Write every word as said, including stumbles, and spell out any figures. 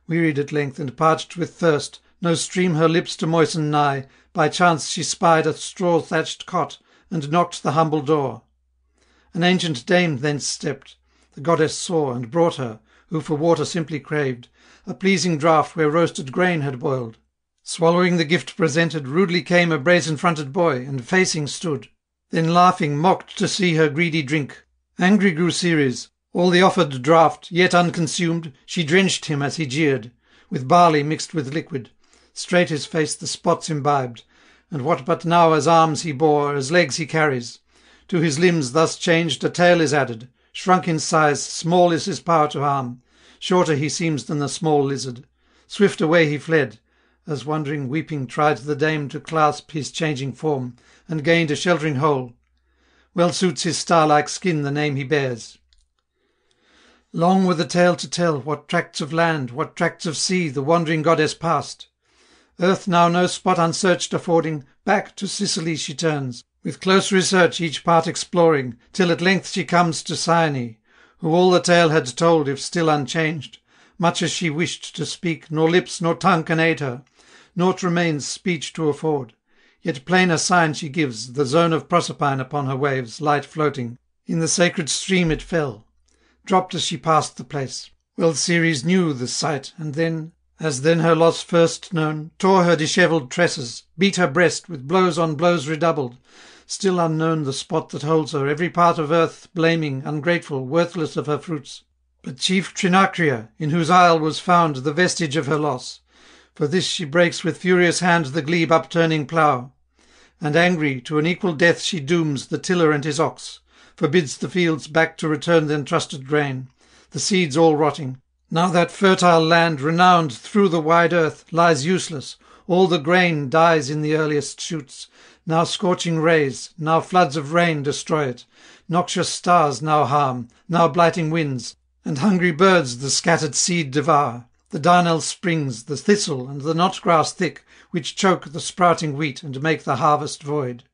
Wearied at length, and parched with thirst, no stream her lips to moisten nigh, by chance she spied a straw-thatched cot, and knocked the humble door. An ancient dame thence stepped, the goddess saw, and brought her, who for water simply craved, a pleasing draught where roasted grain had boiled. Swallowing the gift presented, rudely came a brazen-fronted boy, and facing stood. Then laughing mocked to see her greedy drink. Angry grew Ceres. All the offered draught, yet unconsumed, she drenched him as he jeered, with barley mixed with liquid. Straight his face the spots imbibed, and what but now as arms he bore, as legs he carries. To his limbs thus changed a tail is added. Shrunk in size, small is his power to harm. Shorter he seems than the small lizard. Swift away he fled, as wondering, weeping, tried the dame to clasp his changing form, and gained a sheltering hole. Well suits his star-like skin the name he bears. Long were the tale to tell, what tracts of land, what tracts of sea the wandering goddess passed. Earth now no spot unsearched affording, back to Sicily she turns, with close research each part exploring, till at length she comes to Cyane, who all the tale had told if still unchanged. Much as she wished to speak, nor lips nor tongue can aid her, naught remains speech to afford. Yet plainer sign she gives, the zone of Proserpine upon her waves, light floating. In the sacred stream it fell, dropped as she passed the place. Well Ceres knew the sight, and then, as then her loss first known, tore her dishevelled tresses, beat her breast, with blows on blows redoubled. Still unknown the spot that holds her, every part of earth blaming, ungrateful, worthless of her fruits. But chief Trinacria, in whose isle was found the vestige of her loss, for this she breaks with furious hand the glebe upturning plough, and angry to an equal death she dooms the tiller and his ox, forbids the fields back to return the entrusted grain, the seeds all rotting. Now that fertile land, renowned through the wide earth, lies useless, all the grain dies in the earliest shoots, now scorching rays, now floods of rain destroy it, noxious stars now harm, now blighting winds, and hungry birds the scattered seed devour, the darnel springs, the thistle, and the knot-grass thick, which choke the sprouting wheat and make the harvest void.